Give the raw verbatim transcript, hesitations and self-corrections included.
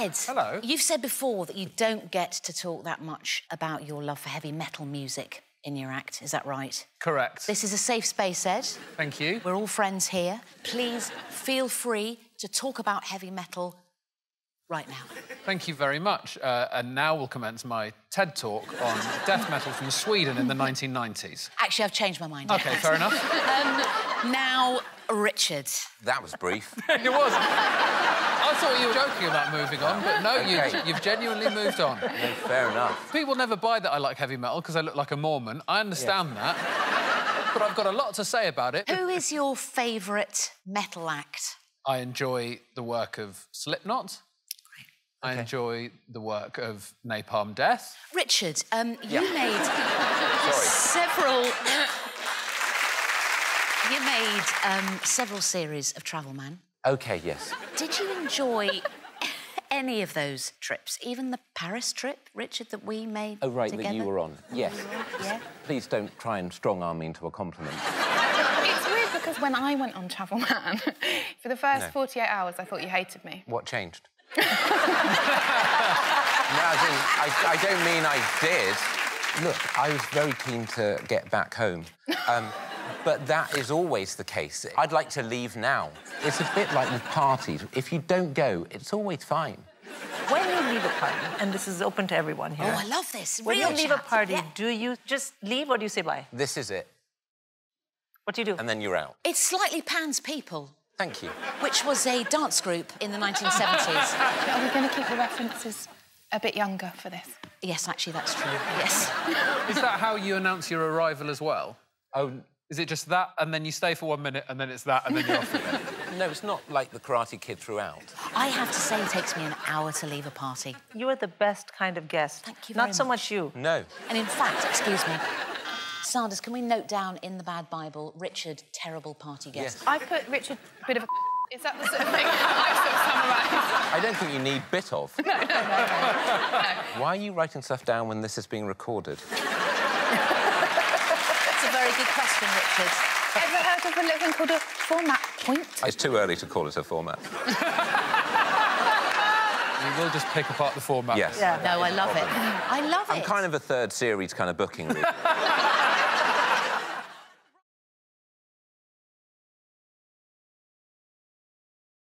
Ed. Hello. You've said before that you don't get to talk that much about your love for heavy metal music in your act. Is that right? Correct. This is a safe space, Ed. Thank you. We're all friends here. Please feel free to talk about heavy metal right now. Thank you very much. Uh, and now we'll commence my TED Talk on death metal from Sweden in the nineteen nineties. Actually, I've changed my mind. OK, fair enough. um, now, Richard. That was brief. It was. I thought you were joking about moving on, but no, okay. you, you've genuinely moved on. No, fair enough. People never buy that I like heavy metal because I look like a Mormon. I understand yeah. that. But I've got a lot to say about it. Who is your favourite metal act? I enjoy the work of Slipknot. I okay. enjoy the work of Napalm Death. Richard, um, you yeah. made Sorry. several... you made um, several series of Travel Man. OK, yes. Did you enjoy any of those trips? Even the Paris trip, Richard, that we made Oh, right, together? that you were on. Yes. Yeah. Please don't try and strong-arm me into a compliment. It's weird because when I went on Travel Man, for the first no. forty-eight hours, I thought you hated me. What changed? no, as in, I, I don't mean I did. Look, I was very keen to get back home. Um, but that is always the case. I'd like to leave now. It's a bit like with parties. If you don't go, it's always fine. When you leave a party, and this is open to everyone here... Oh, I love this. When Real you leave chat. a party, yeah. do you just leave or do you say bye? This is it. What do you do? And then you're out. It's Slightly Pan's People. Thank you. Which was a dance group in the nineteen seventies. Are we going to keep the references a bit younger for this? Yes, actually, that's true. Yes. Is that how you announce your arrival as well? Oh... Is it just that, and then you stay for one minute, and then it's that, and then you're off again? No, it's not like the Karate Kid throughout. I have to say it takes me an hour to leave a party. You are the best kind of guest. Thank you very Not so much. much you. No. And in fact, excuse me, Sanders, can we note down in the Bad Bible, Richard, terrible party guest? Yes. I put Richard, bit of a... Is that the sort of thing I sort of summarised? I don't think you need bit of. No, no, no, no, no. Why are you writing stuff down when this is being recorded? That's a very good question, Richard. Ever heard of a little thing called a format point? It's too early to call it a format. We will just pick apart the format. Yes. Yeah. No, I love it. I love it. I'm kind of a third series kind of booking, really.